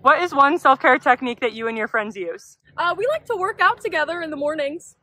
What is one self-care technique that you and your friends use? We like to work out together in the mornings.